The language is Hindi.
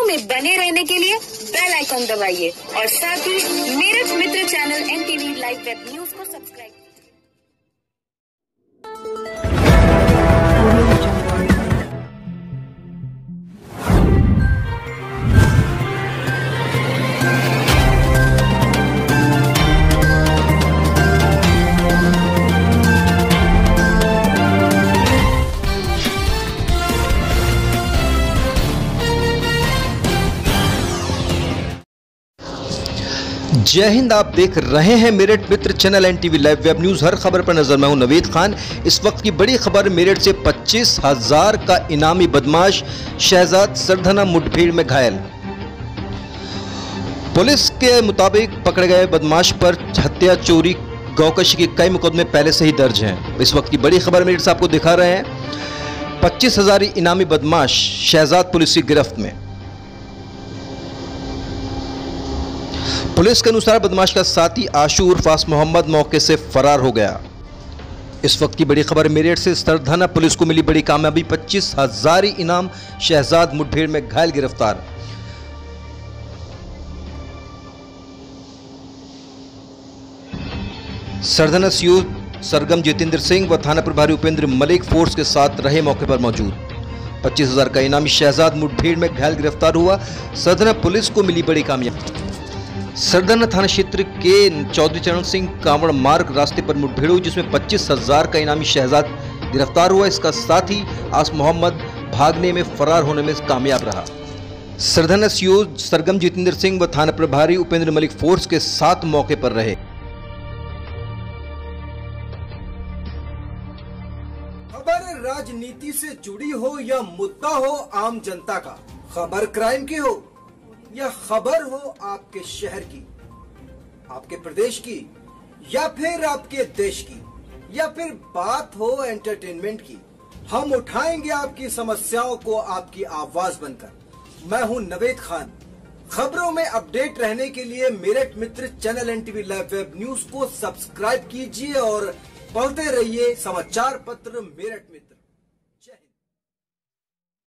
में बने रहने के लिए बेल आइकॉन दबाइए और साथ ही Meerut Mitra channel NTV live web news को सब्सक्राइब कीजिए। जय हिंद। आप देख रहे हैं Meerut Mitra channel NTV live web news. हर खबर पर नजर। मैं हूं नवीद खान। इस वक्त की बड़ी खबर, मेरठ से 25,000 का इनामी बदमाश शहजाद सरधना मुठभेड़ में घायल। पुलिस के मुताबिक पकड़े गए बदमाश पर हत्या, चोरी, गौकशी के कई मुकदमे पहले से ही दर्ज हैं। इस वक्त की बड़ी खबर मेरठ से आपको दिखा रहे हैं। 25,000 इनामी बदमाश शहजाद पुलिस की गिरफ्त में। पुलिस के अनुसार बदमाश का साथी आशू उर्फ आस मोहम्मद मौके से फरार हो गया। इस वक्त की बड़ी खबर मेरठ से सरधना पुलिस को मिली बड़ी कामयाबी। 25,000 इनाम, शहजाद मुठभेड़ में घायल गिरफ्तार। सरधना सीओ सरगम जितेंद्र सिंह व थाना प्रभारी उपेंद्र मलिक फोर्स के साथ रहे मौके पर मौजूद। 25,000 का इनामी शहजाद मुठभेड़ में घायल गिरफ्तार हुआ। सरधना पुलिस को मिली बड़ी कामयाबी। सरधना थाना क्षेत्र के चौधरी चरण सिंह कांवड़ मार्ग रास्ते पर मुठभेड़ हुई, जिसमें 25,000 का इनामी शहजाद गिरफ्तार हुआ। इसका साथी आस मोहम्मद भागने में, फरार होने में कामयाब रहा। सरधना सीओ सरगम जितेंद्र सिंह व थाना प्रभारी उपेंद्र मलिक फोर्स के साथ मौके पर रहे। खबर राजनीति से जुड़ी हो या मुद्दा हो आम जनता का, खबर क्राइम की हो या खबर हो आपके शहर की, आपके प्रदेश की, या फिर आपके देश की, या फिर बात हो एंटरटेनमेंट की, हम उठाएंगे आपकी समस्याओं को आपकी आवाज बनकर। मैं हूं नवीद खान। खबरों में अपडेट रहने के लिए Meerut Mitra channel NTV live web news को सब्सक्राइब कीजिए और पढ़ते रहिए समाचार पत्र मेरठ मित्र।